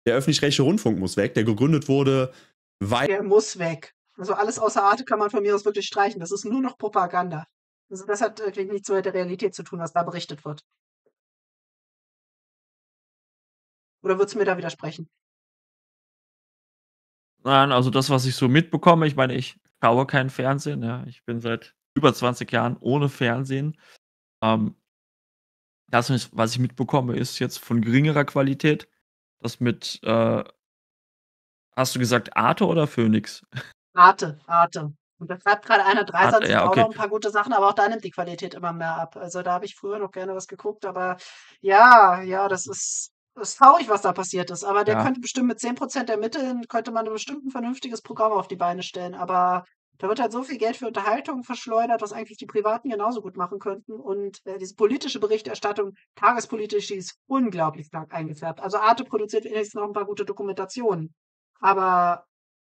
Der öffentlich-rechtliche Rundfunk muss weg, der gegründet wurde, weil Der muss weg. Also alles außer Arte kann man von mir aus wirklich streichen. Das ist nur noch Propaganda. Also das hat wirklich nichts mit der Realität zu tun, was da berichtet wird. Oder würdest du mir da widersprechen? Nein, also das, was ich so mitbekomme, ich meine, ich schaue kein Fernsehen, ja. Ich bin seit über 20 Jahren ohne Fernsehen. Ähm, das, was ich mitbekomme, ist jetzt von geringerer Qualität. Das mit, hast du gesagt Arte oder Phoenix? Arte, Arte. Und da schreibt gerade einer, Dreisat Arte, sind ja, auch okay. noch ein paar gute Sachen, aber auch da nimmt die Qualität immer mehr ab. Also da habe ich früher noch gerne was geguckt, aber ja, das ist traurig, was da passiert ist. Aber der Ja. könnte bestimmt mit 10% der Mittel, könnte man bestimmt ein vernünftiges Programm auf die Beine stellen. Aber da wird halt so viel Geld für Unterhaltung verschleudert, was eigentlich die Privaten genauso gut machen könnten. Und diese politische Berichterstattung, tagespolitisch, die ist unglaublich stark eingefärbt. Also Arte produziert wenigstens noch ein paar gute Dokumentationen. Aber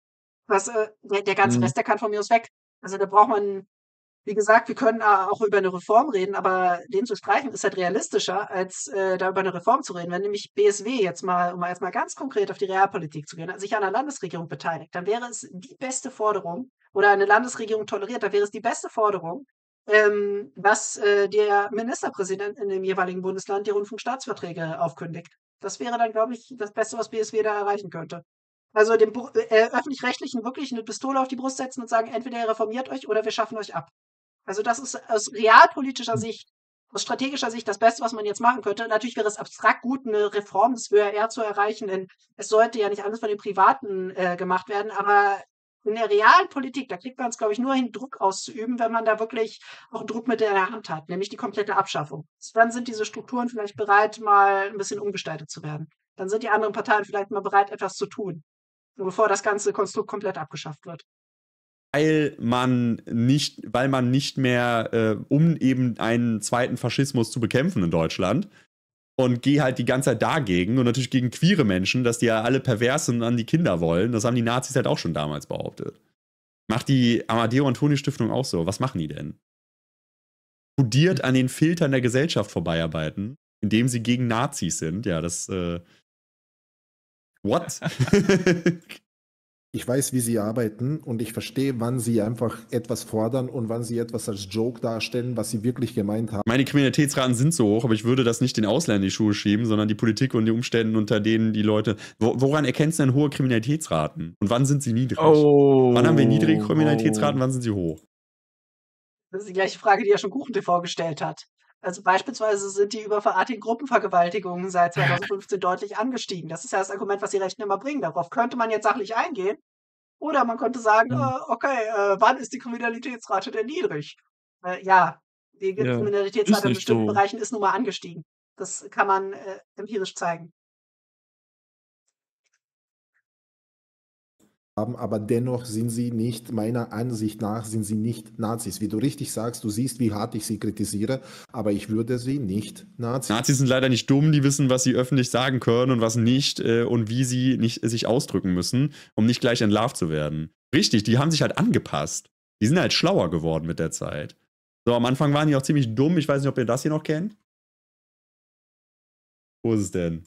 der ganze Mhm. Rest, der kann von mir aus weg. Also da braucht man, wie gesagt, wir können auch über eine Reform reden, aber den zu streichen ist halt realistischer, als da über eine Reform zu reden. Wenn nämlich BSW jetzt mal, um jetzt mal ganz konkret auf die Realpolitik zu gehen, sich an einer Landesregierung beteiligt, dann wäre es die beste Forderung, oder eine Landesregierung toleriert, dann wäre es die beste Forderung, dass der Ministerpräsident in dem jeweiligen Bundesland die Rundfunkstaatsverträge aufkündigt. Das wäre dann, glaube ich, das Beste, was BSW da erreichen könnte. Also dem Öffentlich-Rechtlichen wirklich eine Pistole auf die Brust setzen und sagen, entweder ihr reformiert euch oder wir schaffen euch ab. Also das ist aus realpolitischer Sicht, aus strategischer Sicht das Beste, was man jetzt machen könnte. Natürlich wäre es abstrakt gut, eine Reform des ÖRR zu erreichen, denn es sollte ja nicht alles von den Privaten gemacht werden, aber in der realen Politik, da kriegt man es, glaube ich, nur hin, Druck auszuüben, wenn man da wirklich auch ein Druckmittel in der Hand hat, nämlich die komplette Abschaffung. Dann sind diese Strukturen vielleicht bereit, mal ein bisschen umgestaltet zu werden. Dann sind die anderen Parteien vielleicht mal bereit, etwas zu tun, bevor das ganze Konstrukt komplett abgeschafft wird. weil man nicht mehr, um eben einen zweiten Faschismus zu bekämpfen in Deutschland, und gehe halt die ganze Zeit dagegen und natürlich gegen queere Menschen, dass die ja alle pervers sind und an die Kinder wollen. Das haben die Nazis halt auch schon damals behauptet. Macht die Amadeo Antonio Stiftung auch so? Was machen die denn? Studiert an den Filtern der Gesellschaft vorbeiarbeiten, indem sie gegen Nazis sind. Ja, das, what? Ich weiß, wie sie arbeiten und ich verstehe, wann sie einfach etwas fordern und wann sie etwas als Joke darstellen, was sie wirklich gemeint haben. Meine Kriminalitätsraten sind so hoch, aber ich würde das nicht den Ausländern in die Schuhe schieben, sondern die Politik und die Umstände, unter denen die Leute. Woran erkennst du denn hohe Kriminalitätsraten? Und wann sind sie niedrig? Wann haben wir niedrige Kriminalitätsraten, wann sind sie hoch? Das ist die gleiche Frage, die ja schon KuchenTV gestellt hat. Also beispielsweise sind die überverartigen Gruppenvergewaltigungen seit 2015 deutlich angestiegen. Das ist ja das Argument, was die Rechten immer bringen. Darauf könnte man jetzt sachlich eingehen. Oder man könnte sagen, okay, wann ist die Kriminalitätsrate denn niedrig? Ja, die Ja, ist Kriminalitätsrate in nicht bestimmten so. Bereichen ist nun mal angestiegen. Das kann man empirisch zeigen. Haben, aber dennoch sind sie nicht, meiner Ansicht nach, sind sie nicht Nazis. Wie du richtig sagst, du siehst, wie hart ich sie kritisiere, aber ich würde sie nicht Nazis sind leider nicht dumm, die wissen, was sie öffentlich sagen können und was nicht und wie sie nicht sich ausdrücken müssen, um nicht gleich entlarvt zu werden. Richtig, die haben sich halt angepasst. Die sind halt schlauer geworden mit der Zeit. So, am Anfang waren die auch ziemlich dumm. Ich weiß nicht, ob ihr das hier noch kennt. Wo ist es denn?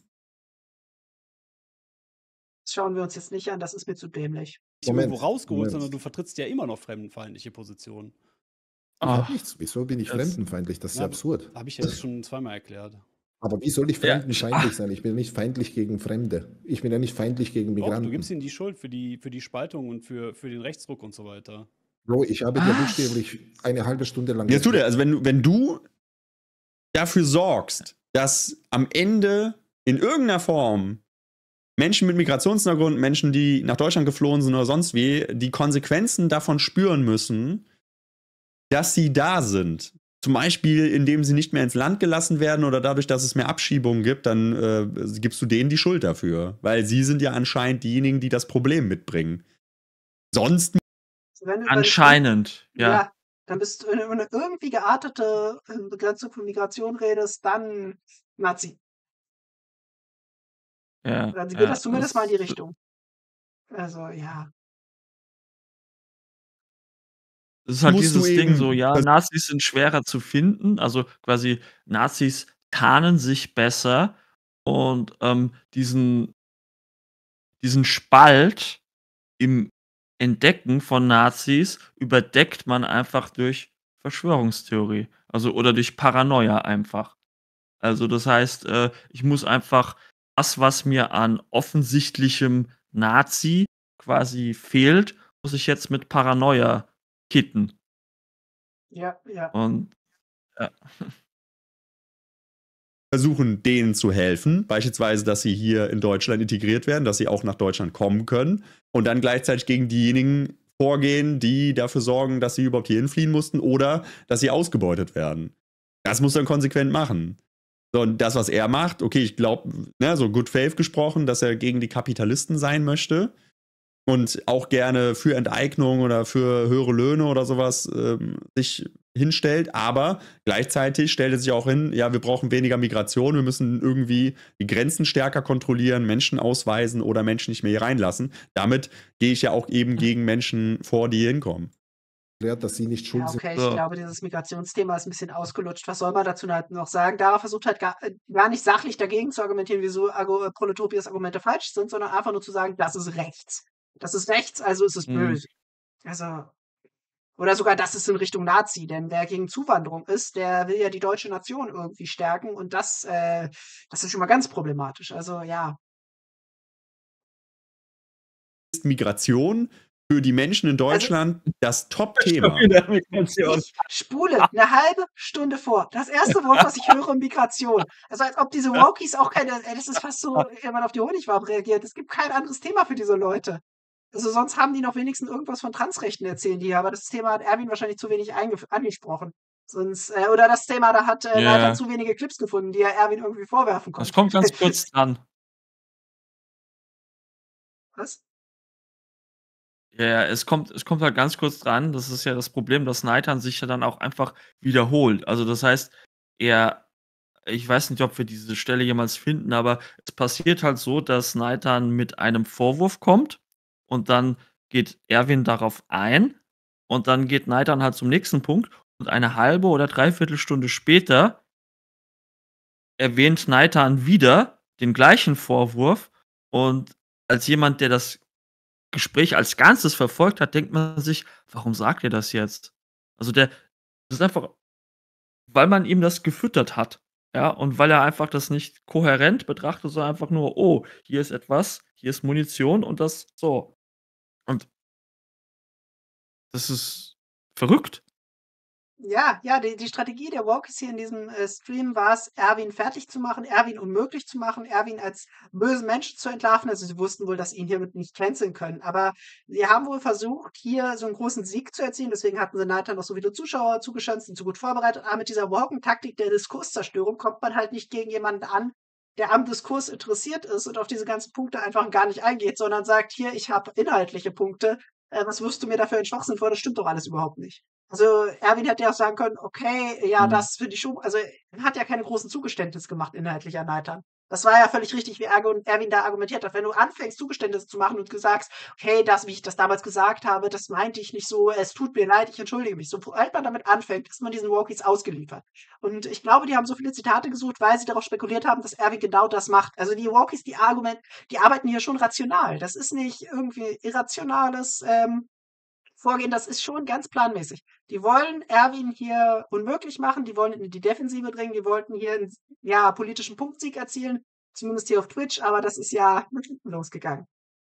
Das schauen wir uns jetzt nicht an, das ist mir zu dämlich. Nicht irgendwo rausgeholt, sondern du vertrittst ja immer noch fremdenfeindliche Positionen. Ich hab nichts. Wieso bin ich fremdenfeindlich? Das ist ja absurd. Habe ich ja jetzt schon zweimal erklärt. Aber wie soll ich fremdenfeindlich sein? Ich bin nicht feindlich gegen Fremde. Ich bin ja nicht feindlich gegen Migranten. Doch, du gibst ihnen die Schuld für die Spaltung und für den Rechtsruck und so weiter. Bro, ich habe dir buchstäblich eine halbe Stunde lang. Jetzt tut er, also wenn du dafür sorgst, dass am Ende in irgendeiner Form Menschen mit Migrationshintergrund, Menschen, die nach Deutschland geflohen sind oder sonst wie, die Konsequenzen davon spüren müssen, dass sie da sind. Zum Beispiel, indem sie nicht mehr ins Land gelassen werden oder dadurch, dass es mehr Abschiebungen gibt, dann gibst du denen die Schuld dafür. Weil sie sind ja anscheinend diejenigen, die das Problem mitbringen. Sonst. Anscheinend, ja. Ja, dann bist du, wenn du über eine irgendwie geartete Begrenzung von Migration redest, dann Nazi. Ja, Dann geht das zumindest mal in die Richtung. Also, ja. Das ist halt dieses Ding so, ja, Nazis sind schwerer zu finden. Also quasi Nazis tarnen sich besser und diesen diesen Spalt im Entdecken von Nazis überdeckt man einfach durch Verschwörungstheorie. Also oder durch Paranoia einfach. Also, das heißt, ich muss einfach das, was mir an offensichtlichem Nazi quasi fehlt, muss ich jetzt mit Paranoia kitten. Ja, ja. Und ja. Versuchen, denen zu helfen, beispielsweise, dass sie hier in Deutschland integriert werden, dass sie auch nach Deutschland kommen können und dann gleichzeitig gegen diejenigen vorgehen, die dafür sorgen, dass sie überhaupt hierhin fliehen mussten oder dass sie ausgebeutet werden. Das muss er konsequent machen. So, und das, was er macht, okay, ich glaube, ne, so Good Faith gesprochen, dass er gegen die Kapitalisten sein möchte und auch gerne für Enteignung oder für höhere Löhne oder sowas sich hinstellt, aber gleichzeitig stellt er sich auch hin, ja, wir brauchen weniger Migration, wir müssen irgendwie die Grenzen stärker kontrollieren, Menschen ausweisen oder Menschen nicht mehr hier reinlassen. Damit gehe ich ja auch eben gegen Menschen vor, die hier hinkommen. Dass sie nicht schuld Ja, sind. okay, ich So. glaube, dieses Migrationsthema ist ein bisschen ausgelutscht. Was soll man dazu halt noch sagen? Dara versucht halt gar nicht sachlich dagegen zu argumentieren, wieso Proletopias Argumente falsch sind, sondern einfach nur zu sagen, das ist rechts. Das ist rechts, also ist es Mhm. böse. Also, oder sogar das ist in Richtung Nazi, denn wer gegen Zuwanderung ist, der will ja die deutsche Nation irgendwie stärken und das ist schon mal ganz problematisch. Also ja, Ist Migration für die Menschen in Deutschland das Top-Thema? Wieder Migration. ich spule eine halbe Stunde vor. Das erste Wort, was ich höre, Migration. Also als ob diese Wokies auch keine, das ist fast so, wenn man auf die Honigwaben reagiert. Es gibt kein anderes Thema für diese Leute. Also sonst haben die noch wenigstens irgendwas von Transrechten erzählen die, aber das Thema hat Erwin wahrscheinlich zu wenig angesprochen. Sonst, oder das Thema, da hat Ja. Leiter zu wenige Clips gefunden, die er Erwin irgendwie vorwerfen Das konnte. kommt ganz kurz dran. Was? Ja, es kommt halt ganz kurz dran. Das ist ja das Problem, dass Neitan sich ja dann auch einfach wiederholt. Also, das heißt, ich weiß nicht, ob wir diese Stelle jemals finden, aber es passiert halt so, dass Neitan mit einem Vorwurf kommt und dann geht Erwin darauf ein und dann geht Neitan halt zum nächsten Punkt und eine halbe oder 3/4 Stunde später erwähnt Neitan wieder den gleichen Vorwurf und als jemand, der das Gespräch als Ganzes verfolgt hat, denkt man sich: „Warum sagt er das jetzt?“ Also, das ist einfach, weil man ihm das gefüttert hat, ja, und weil er einfach das nicht kohärent betrachtet, sondern einfach nur: „Oh, hier ist etwas, hier ist Munition und das so.“ Und das ist verrückt. Ja, ja, die Strategie der Wokies hier in diesem Stream war es, Erwin fertig zu machen, Erwin unmöglich zu machen, Erwin als bösen Menschen zu entlarven. Also sie wussten wohl, dass sie ihn hiermit nicht canceln können. Aber sie haben wohl versucht, hier so einen großen Sieg zu erzielen. Deswegen hatten sie Nathan noch so viele Zuschauer zugeschanzt, sind so gut vorbereitet. Aber mit dieser Woken-Taktik der Diskurszerstörung kommt man halt nicht gegen jemanden an, der am Diskurs interessiert ist und auf diese ganzen Punkte einfach gar nicht eingeht, sondern sagt, hier, ich habe inhaltliche Punkte. Was wirfst du mir dafür einen Schwachsinn vor? Das stimmt doch alles überhaupt nicht. Also Erwin hätte ja auch sagen können, okay, ja, Mhm. das finde ich schon, also er hat ja keine großen Zugeständnisse gemacht inhaltlich an Neitern. Das war ja völlig richtig, wie Erwin da argumentiert hat. Wenn du anfängst, Zugeständnisse zu machen und du sagst, okay, das, wie ich das damals gesagt habe, das meinte ich nicht so, es tut mir leid, ich entschuldige mich. Sobald man damit anfängt, ist man diesen Wokies ausgeliefert. Und ich glaube, die haben so viele Zitate gesucht, weil sie darauf spekuliert haben, dass Erwin genau das macht. Also die Wokies, die arbeiten hier schon rational. Das ist nicht irgendwie irrationales Vorgehen, das ist schon ganz planmäßig. Die wollen Erwin hier unmöglich machen, die wollen ihn in die Defensive bringen, die wollten hier einen politischen Punktsieg erzielen, zumindest hier auf Twitch, aber das ist ja mit hinten losgegangen.